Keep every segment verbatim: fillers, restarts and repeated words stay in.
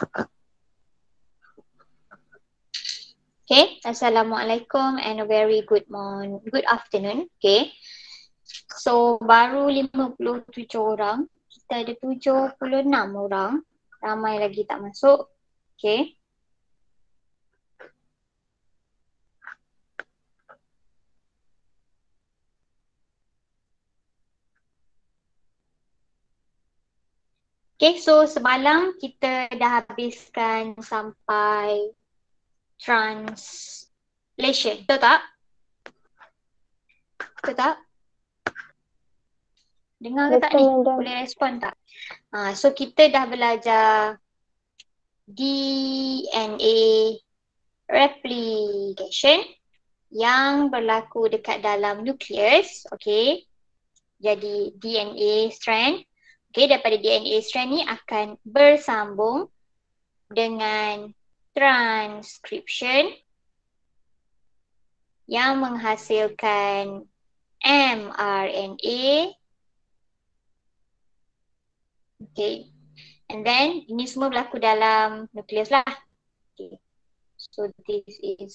Okay, Assalamualaikum and a very good morning, good afternoon. Okay, so baru lima puluh tujuh orang, kita ada tujuh puluh enam orang, ramai lagi tak masuk. Okay. Okay, so semalam kita dah habiskan sampai translation. Betul tak? Betul tak? Dengar ke tak ni? Boleh respon tak? Ha, so kita dah belajar D N A replication yang berlaku dekat dalam nukleus. Okay. Jadi D N A strand. Okay, daripada D N A strand ni akan bersambung dengan transcription yang menghasilkan mRNA. Okay. And then ini semua berlaku dalam nukleus lah. Okay. So this is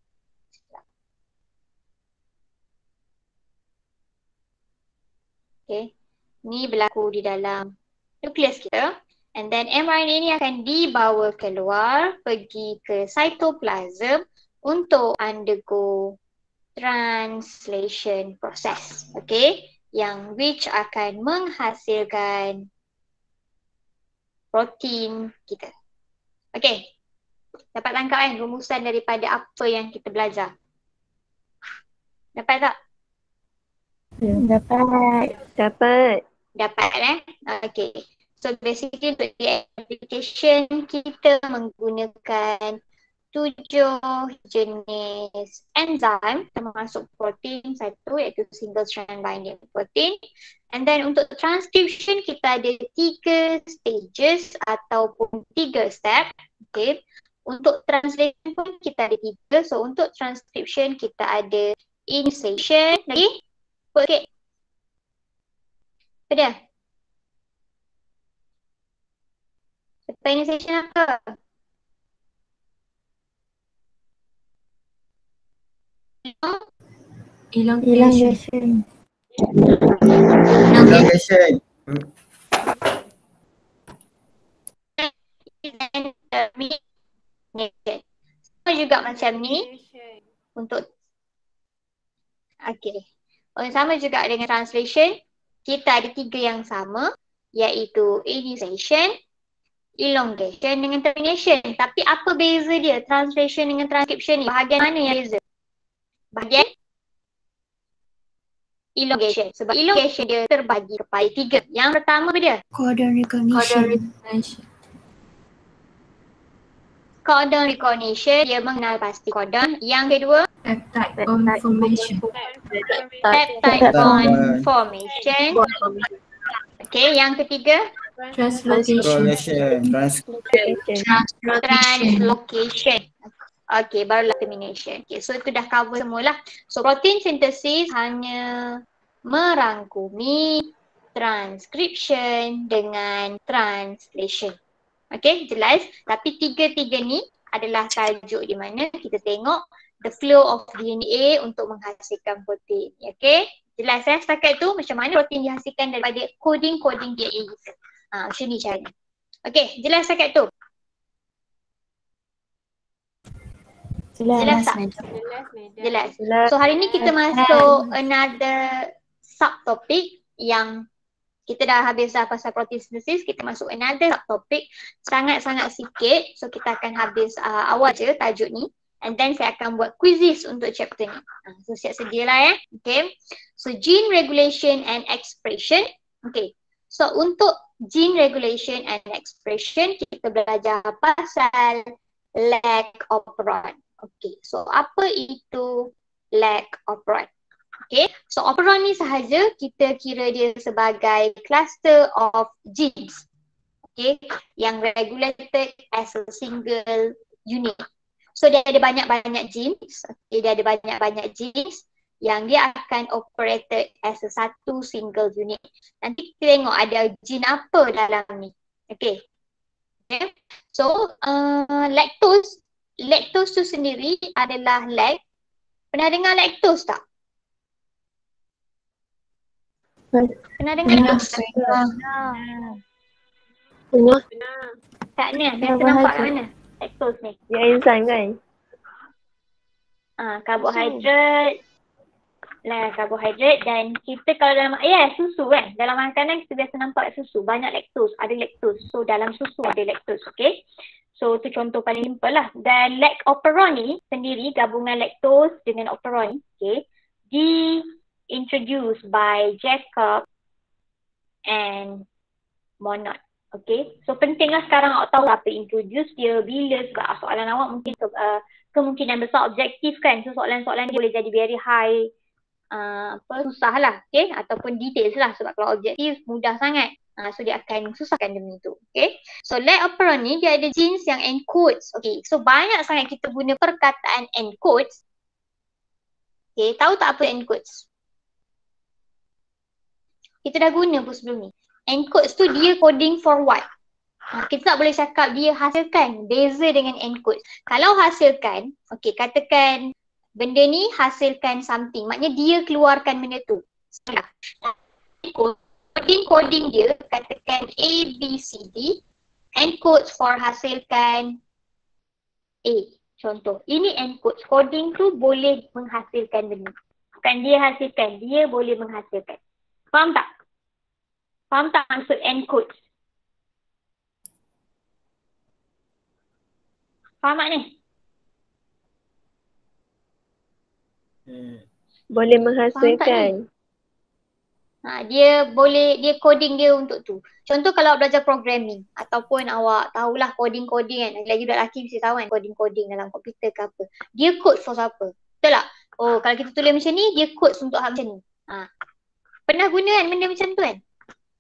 okay. Ni berlaku di dalam nukleus kita. And then mRNA ni akan dibawa keluar, pergi ke cytoplasm untuk undergo translation process. Okay. Yang which akan menghasilkan protein kita. Okay. Dapat tangkap kan rumusan daripada apa yang kita belajar? Dapat tak? Dapat. Dapat. Dapat eh? Okay. So basically untuk D N A application kita menggunakan tujuh jenis enzim termasuk protein satu iaitu single strand binding protein. And then untuk transcription kita ada tiga stages ataupun tiga step. Okay. Untuk translation pun kita ada tiga. So untuk transcription kita ada initiation lagi. Okay. Apa dia? Lepas initiation apa? Elongation. Elongation. Termination. Sama juga macam ni. Untuk okay. Oh, sama juga dengan translation. Kita ada tiga yang sama, iaitu initiation, elongation dengan termination. Tapi apa beza dia translation dengan transcription ni? Bahagian mana yang beza? Bahagian elongation. Sebab elongation dia terbagi kepada tiga. Yang pertama apa dia? Codon recognition. Codon recognition, dia mengenal pasti codon. Yang kedua, Peptide bond formation. peptide bond formation. Okay, yang ketiga, Translocation. translocation. Okay, barulah termination. Okay, so itu dah cover semualah. So protein synthesis hanya merangkumi transcription dengan translation. Okay, jelas. Tapi tiga-tiga ni adalah tajuk di mana kita tengok the flow of D N A untuk menghasilkan protein. Okay, jelas eh setakat tu macam mana protein dihasilkan daripada coding-coding D N A kita. Ha, macam ni caranya. Okay, jelas setakat tu? Jelas. Jelas tak? Jelas. Jelas. So hari ni kita masuk another subtopic yang kita dah habis dah pasal protein synthesis, kita masuk another subtopic sangat-sangat sikit. So kita akan habis uh, awal je tajuk ni. And then saya akan buat quizzes untuk chapter ni. Uh, so siap sedia lah ya. Okay. So gene regulation and expression. Okay. So untuk gene regulation and expression, kita belajar pasal lag operon. Okay. So apa itu lag operon? Okay, so operon ni sahaja kita kira dia sebagai cluster of genes, okay, yang regulated as a single unit. So dia ada banyak-banyak genes, okay, dia ada banyak-banyak genes yang dia akan operated as a satu single unit. Nanti kita tengok ada gene apa dalam ni, okay. Okay. So uh, lactose, lactose tu sendiri adalah lact. Pernah dengar lactose tak? Pernah dengar Pernah. lactose? Pernah. Benar. Tak ni, biasa nampak kat mana? Lactose ni. Dia enzim kan? Ah, karbohidrat. Lah, karbohidrat dan kita kalau dalam, ya yeah, susu kan. Dalam makanan kita biasa nampak susu. Banyak lactose, ada lactose. So dalam susu ada lactose, okay. So tu contoh paling simple lah. Dan lact operon ni sendiri, gabungan lactose dengan operon, okay, di-introduced by Jacob and Monod. Okay, so pentinglah sekarang awak tahu apa introduce dia, bila, sebab soalan awak mungkin uh, kemungkinan besar objektif kan. So soalan-soalan dia boleh jadi very high, uh, apa, susah lah, okay, ataupun details lah. Sebab kalau objektif mudah sangat, uh, so dia akan susahkan demi tu, okay. So lact operon ni dia ada genes yang encodes, okay. So banyak sangat kita guna perkataan encodes. Okay, tahu tak apa encodes? Kita dah guna pun sebelum ni. Encodes tu dia coding for what? Ha, kita tak boleh cakap dia hasilkan, beza dengan encode. Kalau hasilkan, okey, katakan benda ni hasilkan something, maknanya dia keluarkan benda tu. Salah. Coding-coding dia, katakan A, B, C, D, encodes for hasilkan A. Contoh, ini encodes, coding tu boleh menghasilkan benda. Bukan dia hasilkan, dia boleh menghasilkan. Faham tak? Faham tak maksud encode? Faham tak ni? Boleh menghasilkan. Ha, dia boleh, dia coding dia untuk tu. Contoh kalau belajar programming ataupun awak tahulah coding-coding kan. Lagi budak lelaki mesti tahu kan coding-coding dalam komputer ke apa. Dia code for siapa? Betul tak? Oh, kalau kita tulis macam ni, dia code untuk hal macam ni. Ha. Pernah guna kan benda macam tu kan?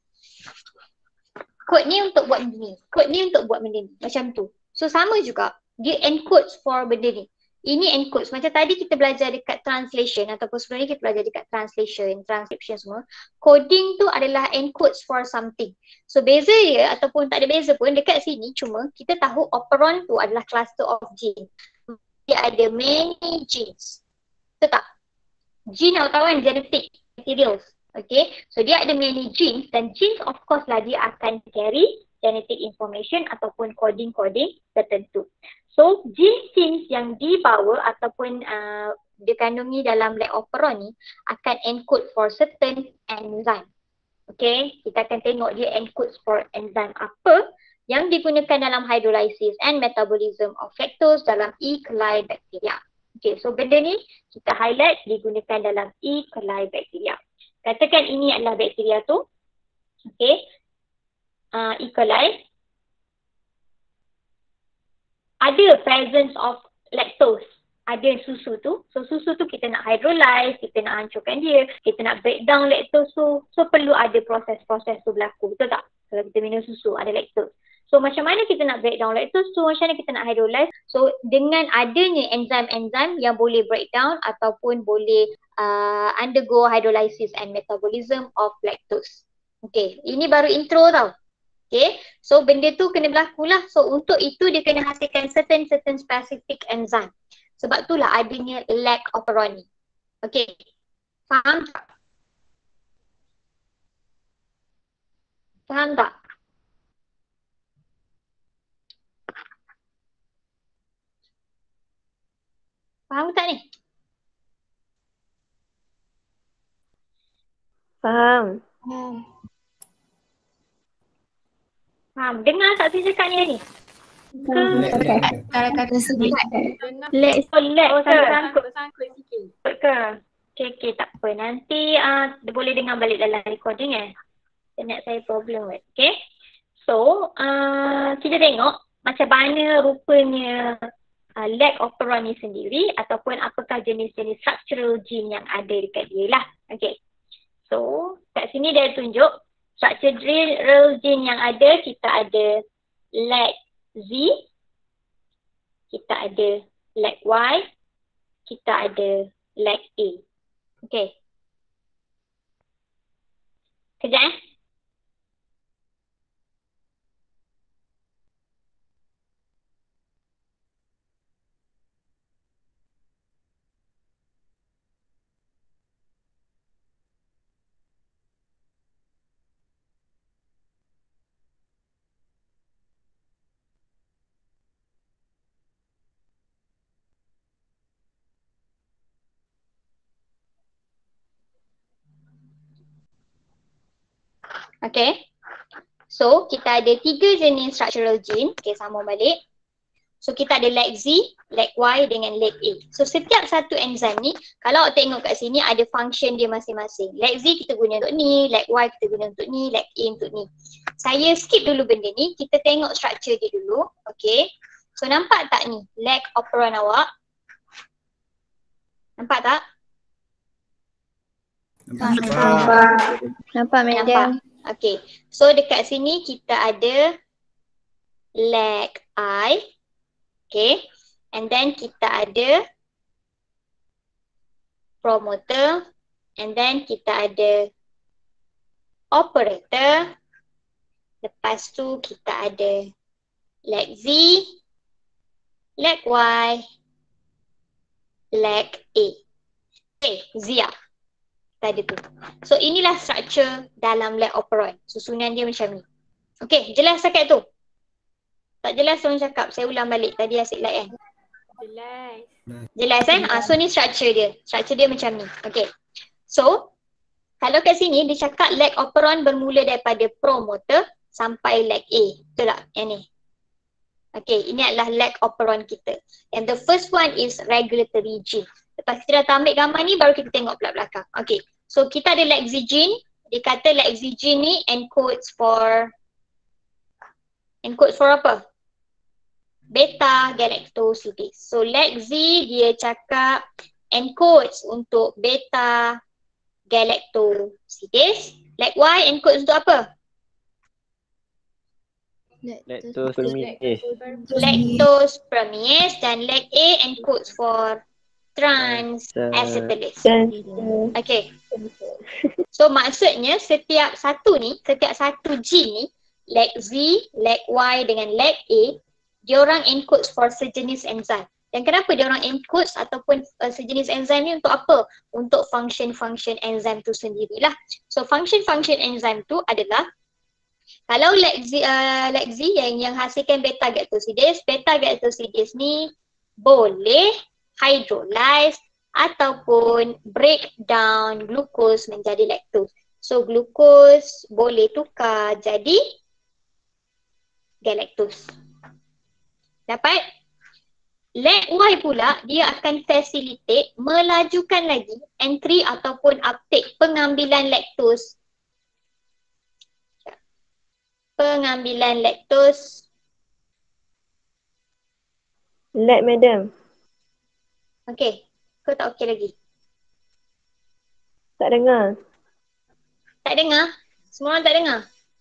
Kod ni untuk buat benda ni. Kod ni untuk buat benda ni. Macam tu. So sama juga. Dia encodes for benda ni. Ini encodes. Macam tadi kita belajar dekat translation ataupun sebelum ni kita belajar dekat translation, transcription semua. Coding tu adalah encodes for something. So beza dia ataupun tak ada beza pun dekat sini, cuma kita tahu operon tu adalah cluster of gene. Dia ada many genes. Betul tak? Gene awak tahu kan genetic materials. Okay, so dia ada many genes dan genes of course lah dia akan carry genetic information ataupun coding-coding tertentu. So genes yang dibawa ataupun uh, dikandungi dalam lact operon ni akan encode for certain enzyme. Okay, kita akan tengok dia encodes for enzyme apa yang digunakan dalam hydrolysis and metabolism of lactose dalam E. coli bacteria. Okay, so benda ni kita highlight digunakan dalam E. coli bacteria. Katakan ini adalah bakteria tu. Okay. Uh, E. coli. Ada presence of lactose. Ada susu tu. So susu tu kita nak hydrolyze, kita nak hancurkan dia, kita nak break down lactose tu. So perlu ada proses-proses tu berlaku. Betul tak? Kalau kita minum susu ada lactose. So macam mana kita nak break down lactose tu, macam mana kita nak hydrolyze. So dengan adanya enzim-enzim yang boleh break down ataupun boleh uh, undergo hydrolysis and metabolism of lactose. Okay, ini baru intro tau. Okay, so benda tu kena berlaku lah. So untuk itu dia kena hasilkan certain-certain specific enzyme. Sebab itulah adanya lact operon ni. Okay, faham tak? Faham tak? Faham tak ni? Faham. Hmm. Faham. Dengar tak saya cakap ni ni? Kata-kata sedikit. Let's so let oh, sangkut sikit. Ke? Okay, okay, tak apa. Nanti uh, boleh dengar balik dalam recording eh. Internet saya problem kan. Okay. So, uh, kita tengok macam mana rupanya Uh, lact operon ni sendiri ataupun apakah jenis-jenis structural gene yang ada dekat dia lah. Okay. So, kat sini dia tunjuk structural gene yang ada. Kita ada lact Z, kita ada lact Y, kita ada lact A. Okay. Kejap eh. Okay. So, kita ada tiga jenis structural gene. Okay, sambung balik. So, kita ada leg Z, leg Y dengan leg A. So, setiap satu enzim ni, kalau awak tengok kat sini ada function dia masing-masing. Leg Z kita guna untuk ni, leg Y kita guna untuk ni, leg A untuk ni. Saya skip dulu benda ni, kita tengok structure dia dulu. Okay. So, nampak tak ni leg operon awak? Nampak tak? Nampak. Nampak, madam. Okay. So, dekat sini kita ada leg I. Okay. And then kita ada promoter. And then kita ada operator. Lepas tu kita ada leg Z, leg Y, leg A. Okay, Zia. Kita ada tu. So, inilah structure dalam leg operon. Susunan dia macam ni. Okay, jelas setakat tu? Tak jelas orang cakap, saya ulang balik. Tadi asyik like kan? Jelas. Jelas kan? Ah, so ni structure dia. Structure dia macam ni. Okay. So, kalau kat sini dia cakap leg operon bermula daripada promoter sampai leg A. Betul tak? Yang ni. Okay, ini adalah leg operon kita. And the first one is regulatory gene. Lepas kita dah ambil gambar ni, baru kita tengok pula belakang. Okay. So, kita ada leg Z gene. Dia kata leg Z gene ni encodes for encodes for apa? Beta galactosidase. So leg Z dia cakap encodes untuk beta galactosidase. Leg Y encodes untuk apa? Lactose Lactose permease. Dan leg A encodes for trans acetylase. Okay. So maksudnya setiap satu ni, setiap satu gene ni, leg Z, leg Y dengan leg A, diorang encodes for sejenis enzim. Dan kenapa diorang encodes ataupun uh, sejenis enzim ni untuk apa? Untuk function-function enzim tu sendirilah. So function-function enzim tu adalah kalau leg Z, uh, leg Z yang, yang hasilkan beta galactosidase, beta galactosidase ni boleh hydrolyze ataupun break down glucose menjadi lactose. So glucose boleh tukar jadi galactose. Dapat? Leg Y pula dia akan facilitate melajukan lagi entry ataupun uptake pengambilan lactose. Pengambilan lactose. Lag, madam. Okey. Kau tak okey lagi? Tak dengar. Tak dengar? Semua orang tak dengar?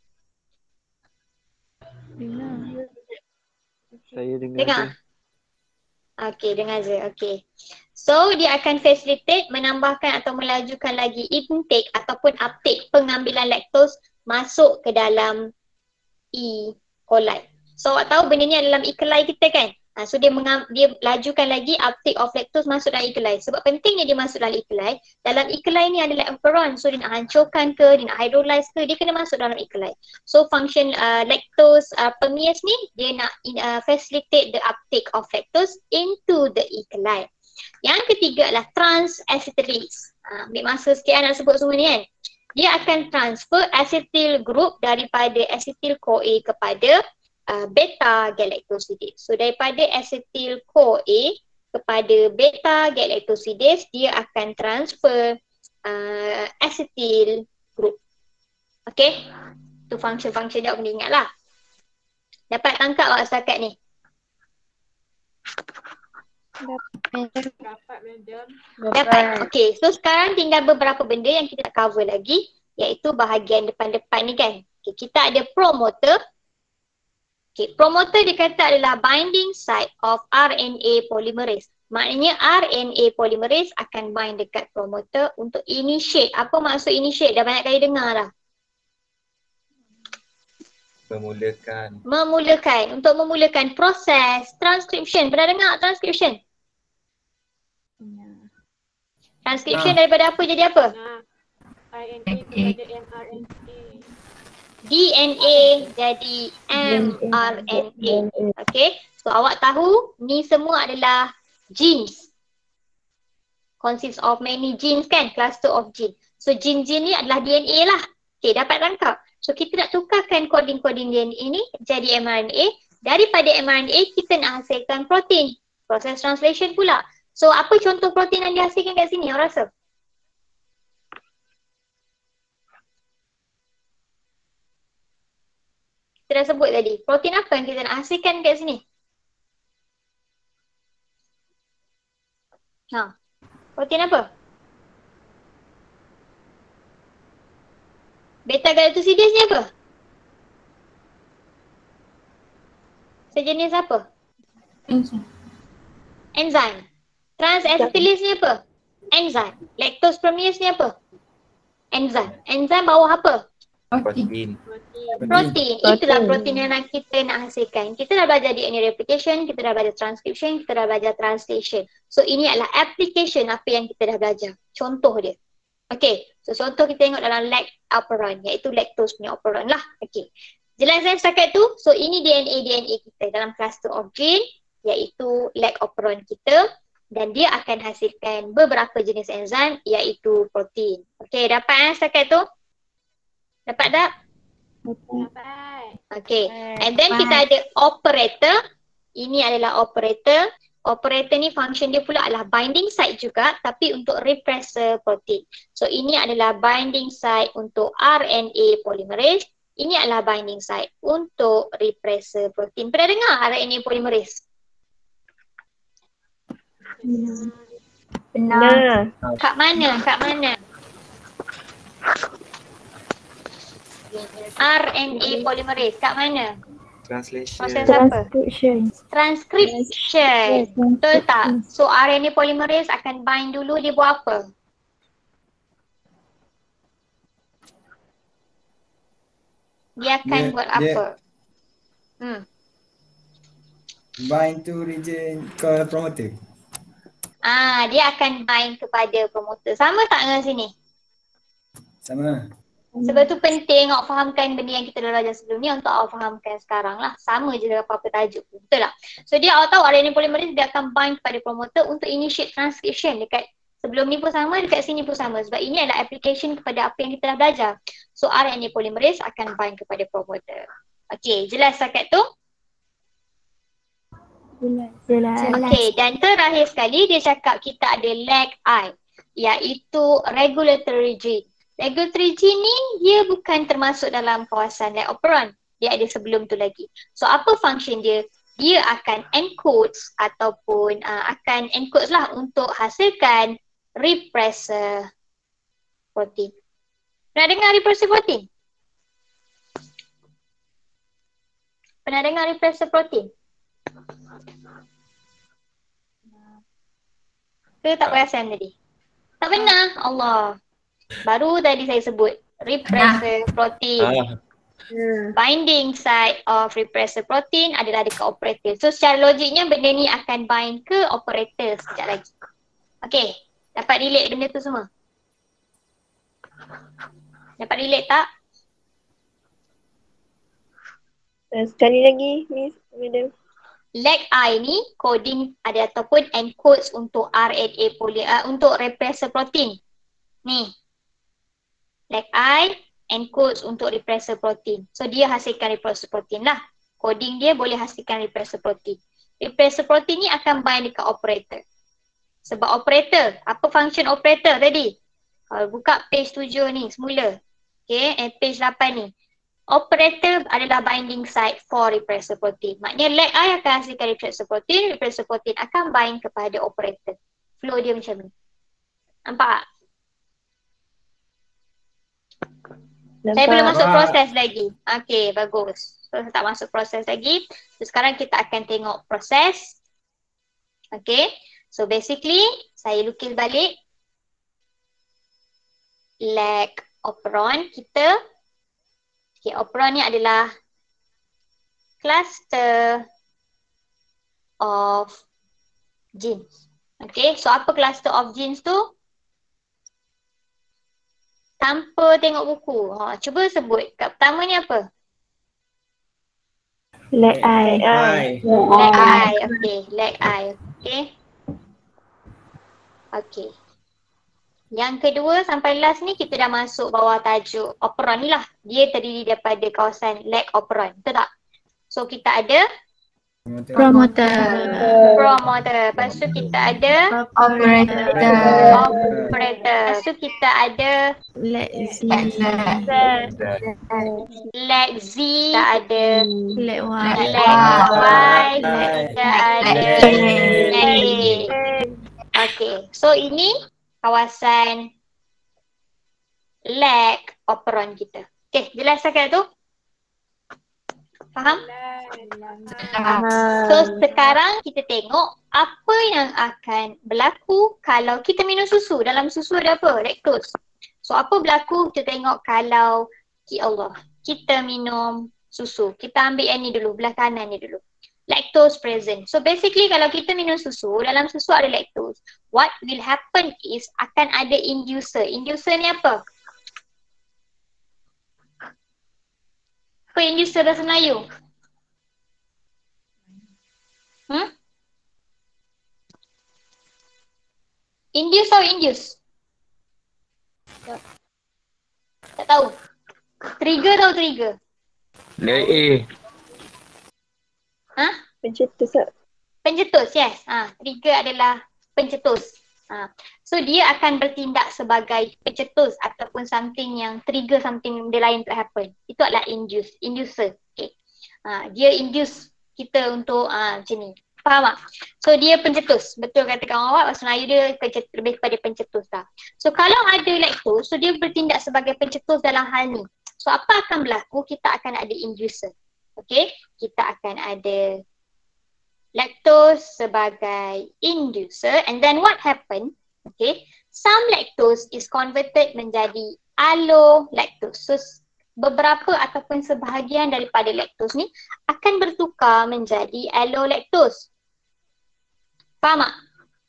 Saya dengar. Dengar? Okey, dengar je. Okey. So, dia akan facilitate menambahkan atau melajukan lagi intake ataupun uptake pengambilan lactose masuk ke dalam E. coli. So, awak tahu benda ni dalam E. coli kita kan? Ha, so, dia, mengam, dia lajukan lagi uptake of lactose masuk dalam E. coli. Sebab pentingnya dia masuk dalam E. coli, dalam E. coli ni ada leg operon. So, dia nak hancurkan ke, dia nak hydrolyze ke, dia kena masuk dalam E. coli. So, function uh, lactose uh, permease ni, dia nak uh, facilitate the uptake of lactose into the E. coli. Yang ketiga adalah trans acetylase. Ha, ambil masa sikit nak sebut semua ni kan. Dia akan transfer acetyl group daripada acetyl-CoA kepada uh, beta galactosidase. So daripada acetyl-CoA kepada beta galactosidase, dia akan transfer uh, acetyl group. Okay? Tu function-function dia, kena ingat lah. Dapat tangkap awak setakat ni? Dapat, madam. Dapat. Okay, so sekarang tinggal beberapa benda yang kita nak cover lagi, iaitu bahagian depan-depan ni kan. Okay, kita ada promoter. Okay, promoter dia kata adalah binding site of R N A polymerase. Maknanya R N A polymerase akan bind dekat promoter untuk initiate. Apa maksud initiate? Dah banyak kali dengar dah. Memulakan. Memulakan. Untuk memulakan proses transcription. Pernah dengar transcription? Transcription Ah. daripada apa jadi apa? Nah, R N A kepada mRNA. D N A jadi mRNA. Okay. So awak tahu ni semua adalah genes. Consists of many genes kan? Cluster of gene. So gene-gene ni adalah D N A lah. Okay, dapat tangkap. So kita nak tukarkan koding-koding D N A ni jadi mRNA. Daripada mRNA kita nak hasilkan protein. Proses translation pula. So apa contoh protein yang dihasilkan kat sini? Orang rasa? Kita dah sebut tadi. Protein apa yang kita nak hasilkan kat sini? Ha. Protein apa? Beta-galactosidase ni apa? Sejenis apa? Enzim. Enzim. Trans-acetylase ni apa? Enzim. Lactose permease ni apa? Enzim. Enzim bawah apa? Protein. Protein. Protein. Itulah protein yang nak kita nak hasilkan. Kita dah belajar D N A replication, kita dah belajar transcription, kita dah belajar translation. So ini adalah application apa yang kita dah belajar. Contoh dia. Okay. So contoh kita tengok dalam lag operon, iaitu lactose punya operon lah. Okay. Jelas saya setakat tu? So ini D N A D N A kita dalam cluster of gene, iaitu lag operon kita. Dan dia akan hasilkan beberapa jenis enzim, iaitu protein. Okay, dapat eh setakat tu? Dapat tak? Dapat. Okay, and then kita ada operator. Ini adalah operator. Operator ni function dia pula adalah binding site juga, tapi untuk repressor protein. So ini adalah binding site untuk R N A polymerase. Ini adalah binding site untuk repressor protein. Pernah dengar R N A polymerase? Benar. Kat mana? Kat mana? R N A polymerase kat mana? Translation. Proses apa? Transcription. Transcription. Betul tak? So R N A polymerase akan bind dulu, dia buat apa? Dia akan Dia- buat dia- apa? Hmm. Bind to region ke promoter. Ah, dia akan bind kepada promoter. Sama tak dengan sini? Sama. Sebab tu penting awak fahamkan benda yang kita dah belajar sebelum ni untuk awak fahamkan sekarang lah. Sama je dengan apa-apa tajuk tu. Betul tak? So dia awak tahu R N A polymerase dia akan bind kepada promoter untuk initiate transcription. Dekat sebelum ni pun sama, dekat sini pun sama. Sebab ini adalah application kepada apa yang kita dah belajar. So R N A polymerase akan bind kepada promoter. Okay, jelas setakat tu? Jelas. Jelas. Okay, dan terakhir sekali dia cakap kita ada lag I, iaitu regulatory gene. Regulatory gene ni dia bukan termasuk dalam kawasan lag operon. Dia ada sebelum tu lagi. So apa function dia? Dia akan encodes ataupun uh, akan encodes lah untuk hasilkan repressor protein. Pernah dengar repressor protein? Pernah dengar repressor protein? Ke tak perasan tadi? Tak benar? Allah. Baru tadi saya sebut repressor protein. Ah, Binding site of repressor protein adalah dekat operator. So secara logiknya benda ni akan bind ke operator sekejap lagi. Okay, dapat relate benda tu semua? Dapat relate tak? Sekali lagi, Miss Madam. Lag I ni coding ada ataupun encodes untuk R N A poly uh, untuk repressor protein. Ni. Lag I encodes untuk repressor protein. So dia hasilkan repressor protein lah. Coding dia boleh hasilkan repressor protein. Repressor protein ni akan bind dekat operator. Sebab operator, apa function operator tadi? Kalau buka page tujuh ni semula. Okay, eh, page lapan ni. Operator adalah binding site for repressor protein. Maknanya lag I akan hasilkan repressor protein, repressor protein akan bind kepada operator. Flow dia macam ni. Nampak? Nampak. Saya belum masuk Nampak. proses lagi. Okey, bagus. So saya tak masuk proses lagi. So sekarang kita akan tengok proses. Okey. So basically, saya lukis balik lag operon kita. Okay, operon ni adalah cluster of genes. Okay, so apa cluster of genes tu? Tanpa tengok buku. Ha, cuba sebut. Kat pertama ni apa? Lag I. I. Lag I. Okay, lag I. Okay. Okay. Yang kedua sampai last ni kita dah masuk bawah tajuk operon ni lah. Dia terdiri daripada kawasan leg operon. Betul tak? So kita ada Promoter. promoter. Lepas tu kita ada Operator. operator. Lepas tu kita ada Let's see. leg Z. Kita ada Let leg Y. Y. Y. Kita ada leg A. Okay. So ini kawasan leg operon kita. Okay. Jelas tak tu? Faham? So sekarang kita tengok apa yang akan berlaku kalau kita minum susu. Dalam susu ada apa? Laktos. So apa berlaku? Kita tengok kalau ya Allah, kita minum susu. Kita ambil yang ni dulu, belah kanan ni dulu. Lactose present. So basically kalau kita minum susu, dalam susu ada lactose. What will happen is akan ada inducer. Inducer ni apa? Apa inducer bahasa Melayu? Hmm? Induce atau induce? Tak tahu. Trigger atau trigger? Leg A. Ha? Pencetus tak? Pencetus, yes. Ha, trigger adalah pencetus. Ha. So dia akan bertindak sebagai pencetus ataupun something yang trigger something dia lain to happen. Itu adalah induce, inducer. Okay. Ha, dia induce kita untuk uh, macam ni. Faham tak? So dia pencetus. Betul kata kawan awak, bahasa Melayu dia pencet, lebih kepada pencetus lah. So kalau ada lactose, so dia bertindak sebagai pencetus dalam hal ni. So apa akan berlaku? Kita akan ada inducer. Okay? Kita akan ada lactose sebagai inducer, and then what happen? Okay, some lactose is converted menjadi allolactose. So beberapa ataupun sebahagian daripada lactose ni akan bertukar menjadi allolactose. Faham tak?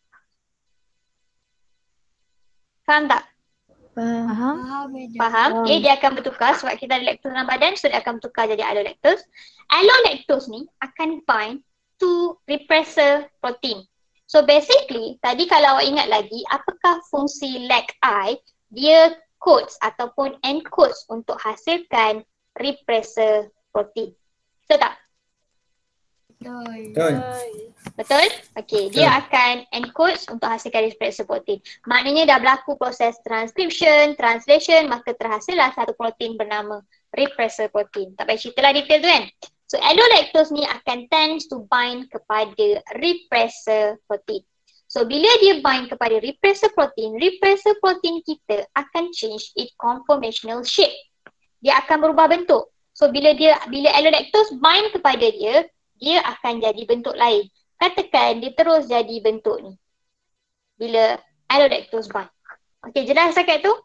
Faham tak? Faham? Faham? Okay, dia akan bertukar sebab kita ada lactose dalam badan, so dia akan bertukar jadi allolactose. Allolactose ni akan bind to repressor protein. So basically, tadi kalau awak ingat lagi, apakah fungsi leg I? Dia codes ataupun encodes untuk hasilkan repressor protein. Betul tak? Betul. Betul? Okey, dia akan encodes untuk hasilkan repressor protein. Maknanya dah berlaku proses transcription, translation, maka terhasillah satu protein bernama repressor protein. Tak payah cerita lah detail tu kan? So allolactose ni akan tends to bind kepada repressor protein. So bila dia bind kepada repressor protein, repressor protein kita akan change its conformational shape. Dia akan berubah bentuk. So bila dia bila allolactose bind kepada dia, dia akan jadi bentuk lain. Katakan dia terus jadi bentuk ni. Bila allolactose bind. Okey, jelas setakat tu?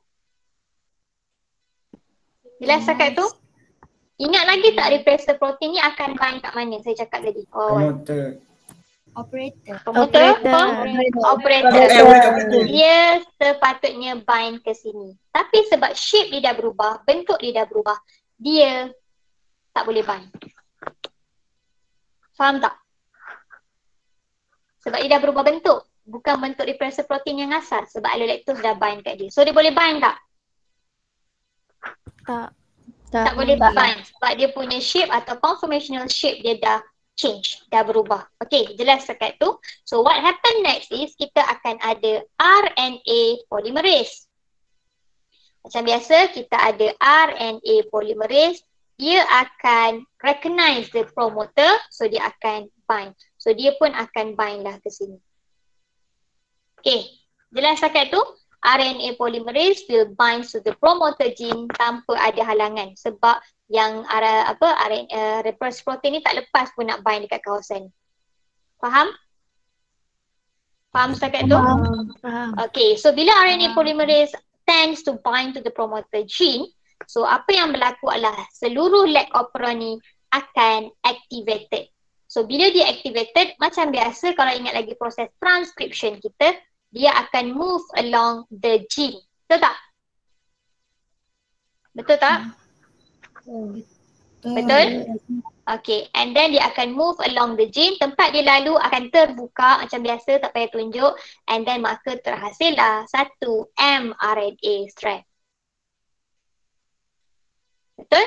Jelas setakat tu? Ingat lagi tak repressor protein ni akan bind kat mana? Saya cakap tadi. Oh, Promoter. Operator. promoter. Operator. Operator. Operator. Dia sepatutnya bind ke sini. Tapi sebab shape dia dah berubah, bentuk dia dah berubah, dia tak boleh bind. Faham tak? Sebab dia dah berubah bentuk. Bukan bentuk repressor protein yang asal. Sebab allolactose dah bind kat dia. So dia boleh bind tak? Tak. Tak, tak boleh bind sebab dia punya shape atau conformational shape dia dah change, dah berubah. Okay, jelas dekat tu. So what happen next is kita akan ada R N A polymerase. Macam biasa kita ada R N A polymerase, dia akan recognize the promoter, so dia akan bind. So dia pun akan bind lah ke sini. Okay, jelas dekat tu. R N A polymerase will bind to the promoter gene tanpa ada halangan sebab yang arah apa R N A uh, repressor protein ni tak lepas pun nak bind dekat kawasan. Faham? Faham setakat tu? Faham. Okay, so bila R N A polymerase tends to bind to the promoter gene, so apa yang berlaku adalah seluruh leg operon ni akan activated. So bila dia activated, macam biasa kalau ingat lagi proses transcription kita, dia akan move along the gene. Betul tak? Betul tak? Betul. Betul? Okay, and then dia akan move along the gene. Tempat dia lalu akan terbuka macam biasa, tak payah tunjuk. And then maka terhasillah satu mRNA strand. Betul?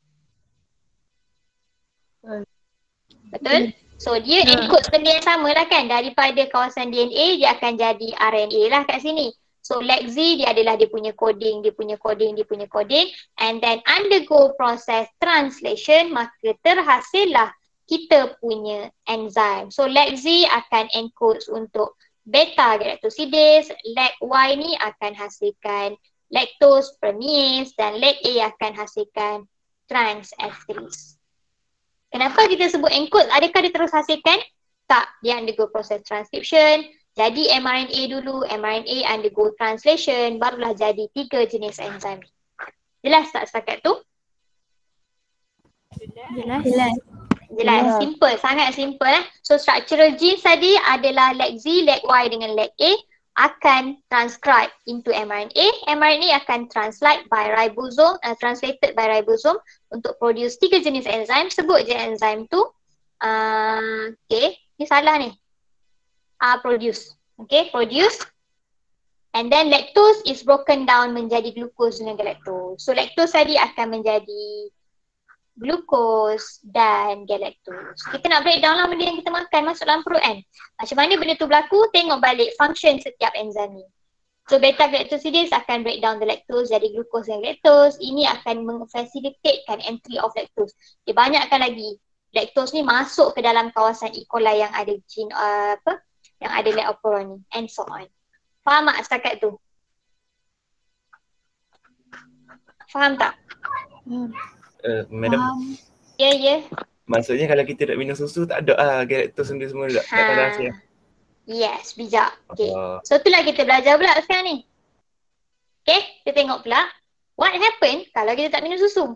Betul? So dia encode benda yang sama lah kan. Daripada kawasan D N A dia akan jadi R N A lah kat sini. So Lex Z dia adalah dia punya coding, dia punya coding, dia punya coding. And then undergo proses translation, maka terhasillah kita punya enzim. So Lex Z akan encode untuk beta galactosidase, Leg Y ni akan hasilkan lactose permease dan Leg A akan hasilkan transferase. Kenapa kita sebut encode? Adakah dia terus hasilkan? Tak, dia undergo proses transcription. Jadi mRNA dulu, mRNA undergo translation, barulah jadi tiga jenis enzim. Jelas tak setakat tu? Jelas. Jelas. Jelas, simple, sangat simple eh. So structural genes tadi adalah leg Z, leg Y dengan leg A akan transcribe into mRNA. mRNA akan translate by ribosome, uh, translated by ribosome untuk produce tiga jenis enzim. Sebut je enzim tu. Uh, okay, ni salah ni. Uh, produce. Okay, produce. And then lactose is broken down menjadi glucose dengan galactose. So lactose tadi akan menjadi glucose dan galactose. Kita nak breakdown lah benda yang kita makan masuk dalam perut kan. Macam mana benda tu berlaku, tengok balik function setiap enzim ni. So beta galactosidase akan break down the lactose jadi glucose dan galactose. Ini akan memfasilitatekan entry of lactose. Dia banyakkan lagi. Lactose ni masuk ke dalam kawasan E. coli yang ada gene uh, apa? Yang ada lactoferrin ni and so on. Faham tak setakat tu? Faham tak? Hmm. Uh, Madam, Faham. Ya, yeah, ya. Yeah. maksudnya kalau kita tak minum susu tak ada ah galactose benda semua tak, tak ada rahsia. Yes, bijak. Okay. Oh. So itulah kita belajar pula sekarang ni. Okay, kita tengok pula what happen kalau kita tak minum susu.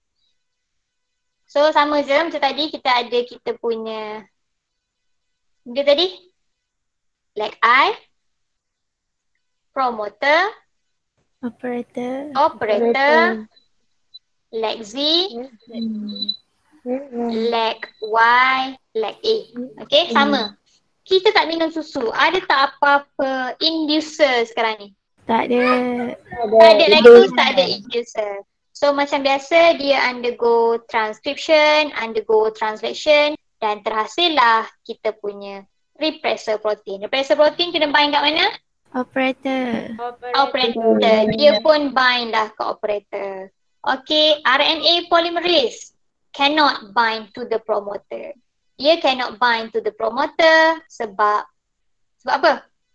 So sama je macam tadi kita ada kita punya dia tadi leg I, promoter, Operator. operator, leg Z, Hmm. leg Y, leg A. Okay, sama. Kita tak minum susu. Ada tak apa-apa inducer sekarang ni? Tak ada. Tak ada lactose, tak ada inducer. So macam biasa dia undergo transcription, undergo translation dan terhasillah kita punya repressor protein. Repressor protein kena bind kat mana? Operator. Operator. Dia pun bind dah ke operator. Okay, R N A polymerase cannot bind to the promoter. Dia cannot bind to the promoter sebab sebab apa?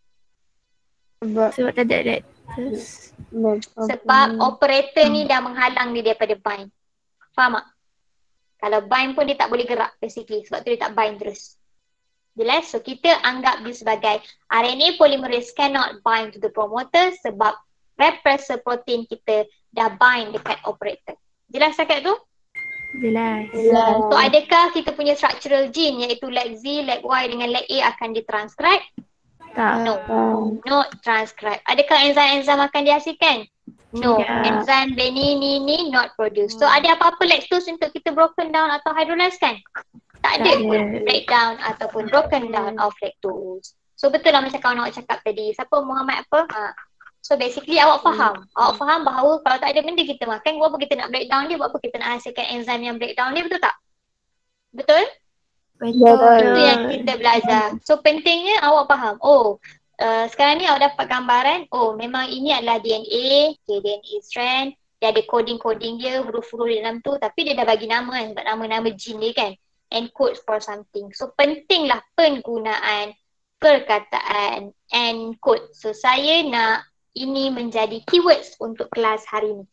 Sebab tak ada lactose. Sebab operator ni dah menghalang dia daripada bind. Faham tak? Kalau bind pun dia tak boleh gerak basically sebab tu dia tak bind terus. Jelas? So kita anggap dia sebagai R N A polymerase cannot bind to the promoter sebab repressor protein kita dah bind dekat operator. Jelas setakat tu? Jelas. So adakah kita punya structural gene iaitu leg Z, leg Y dengan leg A akan ditranscribe? Tak. No. Not transcribe. Adakah enzim-enzim akan dihasilkan? No. Tidak. Enzim ni ni ni not produce. So ada apa-apa lactose untuk kita broken down atau hydrolyze kan? Tak ada Tak pun ada. breakdown ataupun broken down of lactose. So betul lah macam kawan awak cakap tadi. Siapa Muhammad apa? Ha. So basically awak faham. Awak faham bahawa kalau tak ada benda kita makan, buat apa kita nak breakdown dia? Buat apa kita nak hasilkan enzim yang breakdown dia? Betul tak? Betul? Betul. Itu yang kita belajar. So pentingnya awak faham. Oh, uh, sekarang ni awak dapat gambaran. Oh, memang ini adalah D N A. Okay, D N A strand. Dia ada coding-coding dia, huruf-huruf di dalam tu. Tapi dia dah bagi nama kan. Sebab nama-nama gene dia kan. Encode for something. So pentinglah penggunaan perkataan encode. So saya nak ini menjadi keywords untuk kelas hari ini.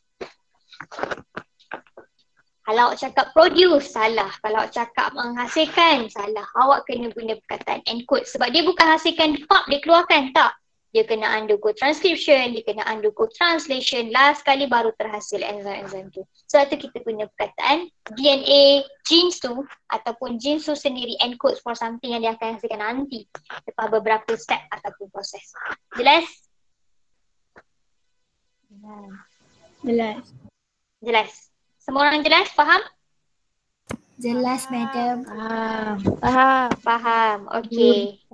Kalau awak cakap produce, salah. Kalau awak cakap menghasilkan, salah. Awak kena guna perkataan encode. Sebab dia bukan hasilkan pub dia keluarkan, tak. Dia kena undergo transcription, dia kena undergo translation. Last kali baru terhasil enzim-enzim tu. Sebab tu kita guna perkataan D N A genes tu ataupun genes tu sendiri encodes for something yang dia akan hasilkan nanti. Lepas beberapa step ataupun proses. Jelas? Jelas. Jelas. Semua orang jelas? Faham? Jelas, madam. Faham. Faham. Faham. Okey.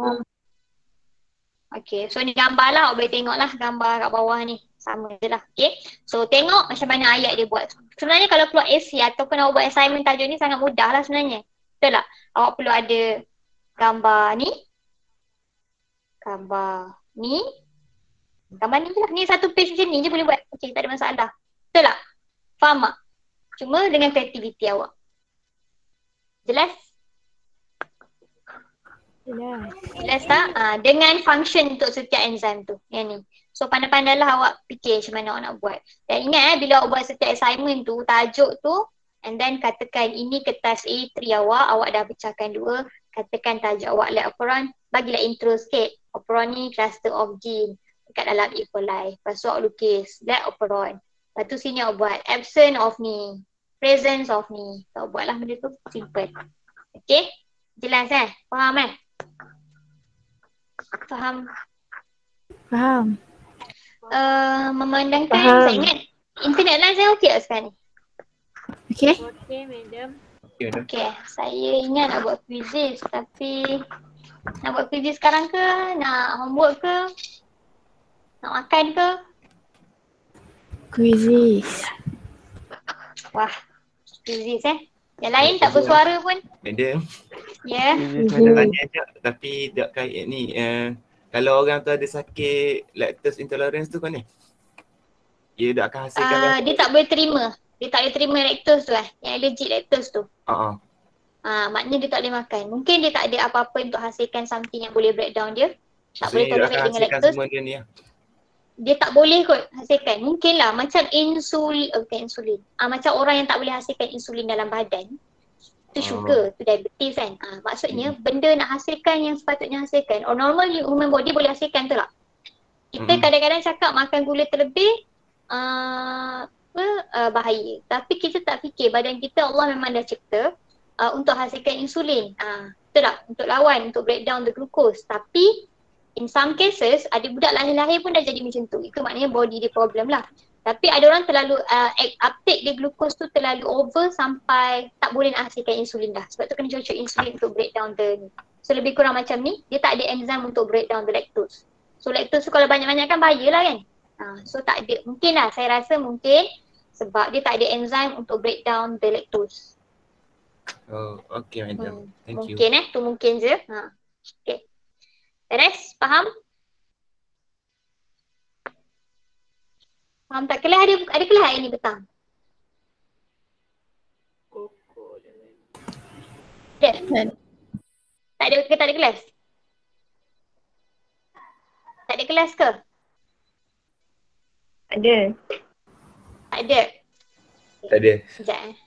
Okey. So ni gambar lah. Awak boleh tengok lah gambar kat bawah ni. Sama je lah. Okey. So tengok macam mana ayat dia buat. Sebenarnya kalau keluar essay ataupun awak buat assignment tajuk ni sangat mudah lah sebenarnya. Betul tak? Awak perlu ada gambar ni. Gambar ni. Gambar ni je lah. Ni satu page macam ni je boleh buat. Okey, tak ada masalah. Betul tak? Faham tak? Cuma dengan kreativiti awak. Jelas? Jelas. Jelas tak? Ha, dengan function untuk setiap enzim tu. Yang ni. So pandai-pandailah awak fikir macam mana awak nak buat. Dan ingat eh, bila awak buat setiap assignment tu, tajuk tu, and then katakan ini kertas A tiga awak, awak dah pecahkan dua. Katakan tajuk awak like operon, bagilah intro sikit. Operon ni cluster of gene dekat dalam E. coli. Lepas tu awak lukis, like operon. Lepas tu sini awak buat absence of ni, presence of ni. So awak buatlah benda tu simple. Okay? Jelas eh? Faham eh? Faham? Faham. Uh, memandangkan, Faham. saya ingat internet line saya okey tak sekarang ni? Okay. Okey, madam. Okay, dah. Okey, saya ingat nak buat quizzes tapi nak buat quizzes sekarang ke? Nak homework ke? Nak makan ke? Quizzes. Wah, quizzes eh. Yang lain tak bersuara pun. Madam, Ya. Yeah. ada tanya je tapi tak kait ni. Uh, kalau orang tu ada sakit lactose intolerance tu kan ni? Dia tak akan hasilkan Uh, dia tak boleh terima. Dia tak boleh terima lactose tu eh. Yang allergic lactose tu. uh-uh. Ah, maknanya dia tak boleh makan. Mungkin dia tak ada apa-apa untuk hasilkan something yang boleh breakdown dia. Tak boleh Dia akan tolerate dengan hasilkan lactose. semua dia ni lah. Dia tak boleh kot hasilkan. Mungkin lah macam insulin, oh, bukan insulin. Ah, macam orang yang tak boleh hasilkan insulin dalam badan. Tu Oh. sugar, tu diabetes kan. Ah, maksudnya Hmm. benda nak hasilkan yang sepatutnya hasilkan. Or normal human body boleh hasilkan tu tak? Kita Hmm. kadang-kadang cakap makan gula terlebih uh, apa, uh, bahaya. Tapi kita tak fikir badan kita Allah memang dah cipta uh, untuk hasilkan insulin. Ah, betul tak? Untuk lawan, untuk breakdown the glucose. Tapi in some cases, ada budak lahir-lahir pun dah jadi macam tu. Itu maknanya body dia problem lah. Tapi ada orang terlalu, uh, uptake dia glucose tu terlalu over sampai tak boleh nak hasilkan insulin dah. Sebab tu kena cocok insulin untuk breakdown the ni. So lebih kurang macam ni, dia tak ada enzim untuk breakdown the lactose. So lactose tu kalau banyak-banyak kan bahaya lah kan. Uh, so tak ada, mungkin lah saya rasa mungkin sebab dia tak ada enzim untuk breakdown the lactose. Oh, okay madam. Hmm. Thank you. Mungkin eh, tu mungkin je. Ha. Okay. Beres? Faham? Faham tak? Kelas ada, ada kelas hari ni petang? Ada? Tak ada ke tak ada kelas? Tak ada kelas ke? Ada. Tak ada. Tak ada. Sekejap eh.